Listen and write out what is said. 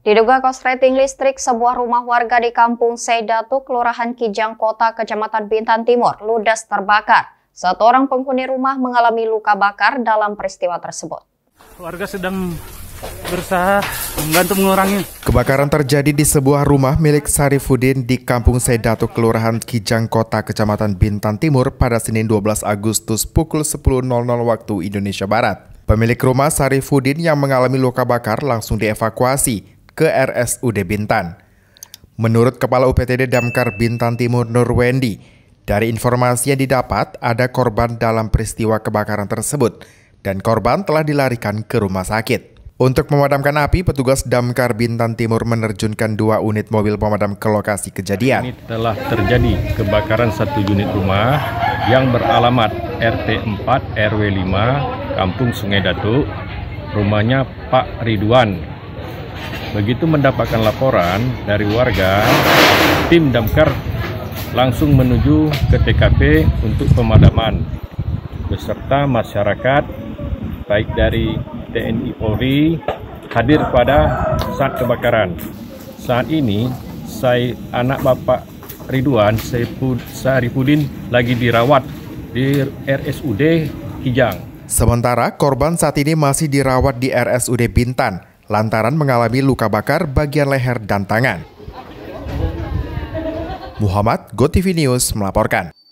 Diduga korsleting listrik sebuah rumah warga di Kampung Seidatu, Kelurahan Kijang Kota, Kecamatan Bintan Timur, ludes terbakar. Satu orang penghuni rumah mengalami luka bakar dalam peristiwa tersebut. Warga sedang berusaha membantu mengurangi. Kebakaran terjadi di sebuah rumah milik Sarifudin di Kampung Seidatu, Kelurahan Kijang Kota, Kecamatan Bintan Timur pada Senin 12 Agustus pukul 10.00 waktu Indonesia Barat. Pemilik rumah Sarifudin yang mengalami luka bakar langsung dievakuasi ke RSUD Bintan. Menurut Kepala UPTD Damkar Bintan Timur Nurwendi, dari informasi yang didapat ada korban dalam peristiwa kebakaran tersebut dan korban telah dilarikan ke rumah sakit. Untuk memadamkan api, petugas Damkar Bintan Timur menerjunkan 2 unit mobil pemadam ke lokasi kejadian. Ini telah terjadi kebakaran satu unit rumah yang beralamat RT 4 RW 5 Kampung Sungai Datuk, rumahnya Pak Ridwan. Begitu mendapatkan laporan dari warga, tim Damkar langsung menuju ke TKP untuk pemadaman beserta masyarakat baik dari TNI Polri hadir pada saat kebakaran. Saat ini anak Bapak Ridwan Sarifudin lagi dirawat di RSUD Kijang. Sementara korban saat ini masih dirawat di RSUD Bintan lantaran mengalami luka bakar bagian leher dan tangan. Muhammad, GoTV News melaporkan.